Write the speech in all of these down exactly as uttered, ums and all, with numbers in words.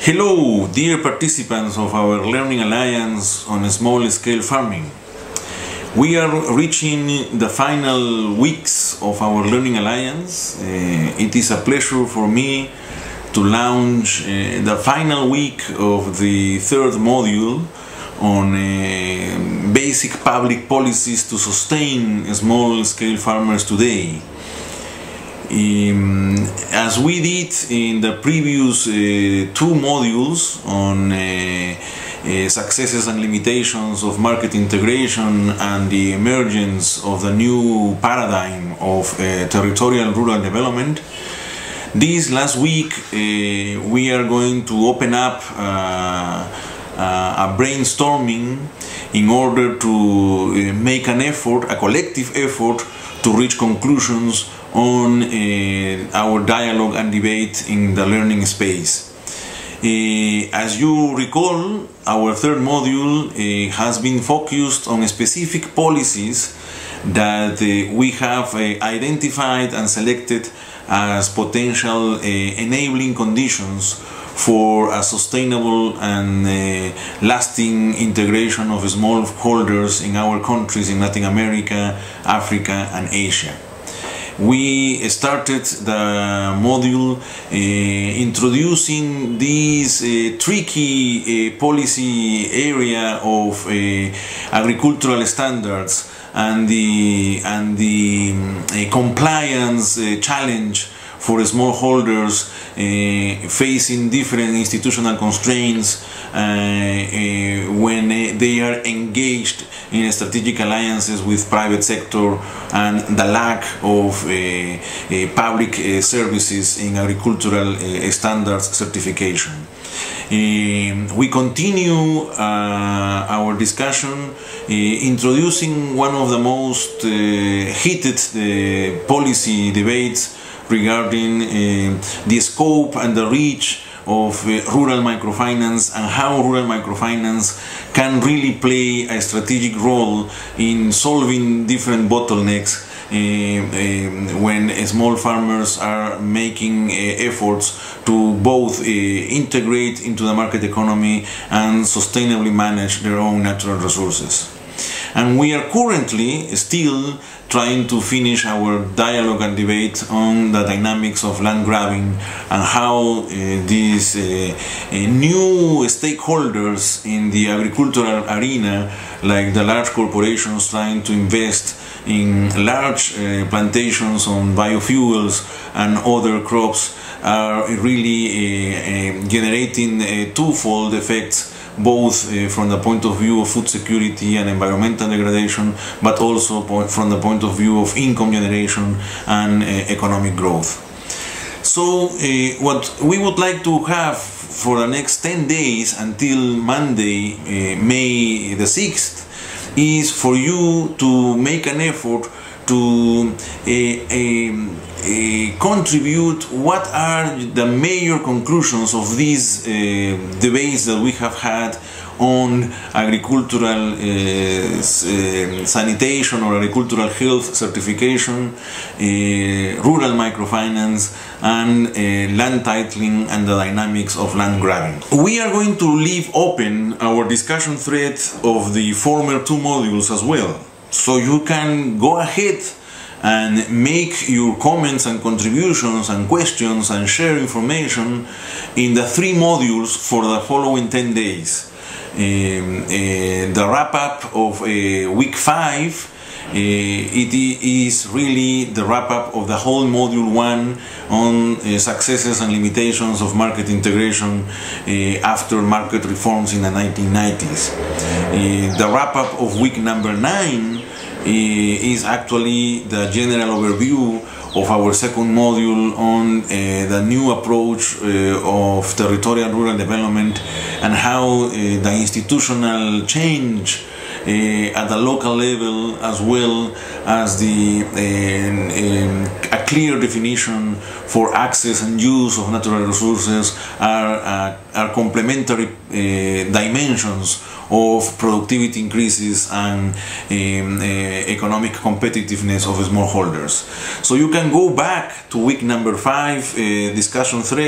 Hello, dear participants of our Learning Alliance on Small-Scale Farming. We are reaching the final weeks of our Learning Alliance. Uh, it is a pleasure for me to launch uh, the final week of the third module on uh, basic public policies to sustain small-scale farmers today. Um, as we did in the previous uh, two modules on uh, uh, successes and limitations of market integration and the emergence of the new paradigm of uh, territorial rural development, this last week uh, we are going to open up uh, uh, a brainstorming in order to uh, make an effort, a collective effort, to reach conclusions on uh, our dialogue and debate in the learning space. Uh, as you recall, our third module uh, has been focused on specific policies that uh, we have uh, identified and selected as potential uh, enabling conditions for a sustainable and uh, lasting integration of smallholders in our countries in Latin America, Africa and Asia. We started the module uh, introducing this uh, tricky uh, policy area of uh, agricultural standards and the, and the uh, compliance uh, challenge for smallholders uh, facing different institutional constraints uh, uh, when uh, they are engaged in strategic alliances with private sector and the lack of uh, uh, public uh, services in agricultural uh, standards certification. Uh, we continue uh, our discussion uh, introducing one of the most uh, heated uh, policy debates regarding uh, the scope and the reach of uh, rural microfinance and how rural microfinance can really play a strategic role in solving different bottlenecks uh, uh, when uh, small farmers are making uh, efforts to both uh, integrate into the market economy and sustainably manage their own natural resources. And we are currently still trying to finish our dialogue and debate on the dynamics of land grabbing and how uh, these uh, uh, new stakeholders in the agricultural arena, like the large corporations trying to invest in large uh, plantations on biofuels and other crops, are really uh, uh, generating uh, twofold effects, both uh, from the point of view of food security and environmental degradation, but also point from the point of view of income generation and uh, economic growth. So uh, what we would like to have for the next ten days until Monday, uh, May the sixth, is for you to make an effort to uh, uh, uh, contribute what are the major conclusions of these uh, debates that we have had on agricultural uh, uh, sanitation or agricultural health certification, uh, rural microfinance, and uh, land titling and the dynamics of land grabbing. We are going to leave open our discussion thread of the former two modules as well. So you can go ahead and make your comments and contributions and questions and share information in the three modules for the following ten days. Um, uh, the wrap-up of uh, week five, uh, it is really the wrap-up of the whole module one on uh, successes and limitations of market integration uh, after market reforms in the nineteen nineties. Uh, the wrap-up of week number nine is actually the general overview of our second module on uh, the new approach uh, of territorial rural development and how uh, the institutional change uh, at the local level, as well as the uh, um, a clear definition for access and use of natural resources are, uh, are complementary uh, dimensions of productivity increases and um, uh, economic competitiveness of smallholders. So you can go back to week number five uh, discussion thread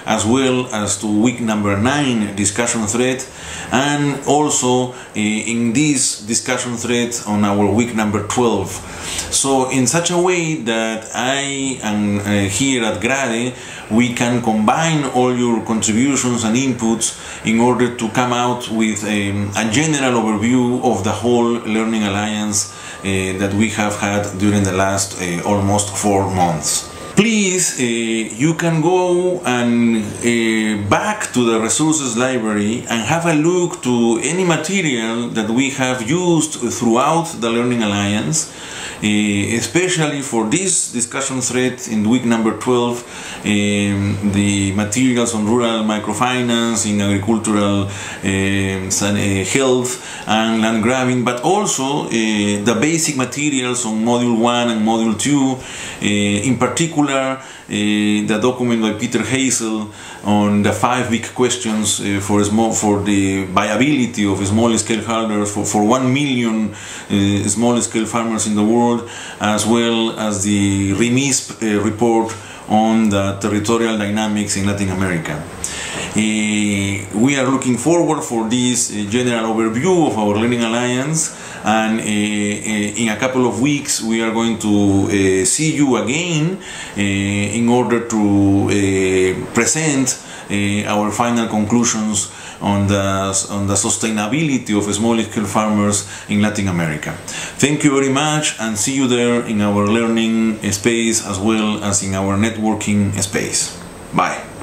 as well as to week number nine discussion thread, and also uh, in this discussion thread on our week number twelve. So in such a way that I and uh, here at Grade we can combine all your contributions and inputs in order to come out with um, a general overview of the whole Learning Alliance uh, that we have had during the last uh, almost four months. Please, uh, you can go and uh, back to the resources library and have a look to any material that we have used throughout the Learning Alliance, uh, especially for this discussion thread in week number twelve, um, the materials on rural microfinance, in agricultural uh, health and land grabbing, but also uh, the basic materials on module one and module two, uh, in particular Uh, the document by Peter Hazel on the five big questions uh, for small, for the viability of small-scale hardware for, for one million uh, small-scale farmers in the world, as well as the RIMISP uh, report on the territorial dynamics in Latin America. Uh, we are looking forward for this uh, general overview of our Learning Alliance, and uh, uh, in a couple of weeks we are going to uh, see you again uh, in order to uh, present uh, our final conclusions on the, on the sustainability of small-scale farmers in Latin America. Thank you very much, and see you there in our learning space as well as in our networking space. Bye.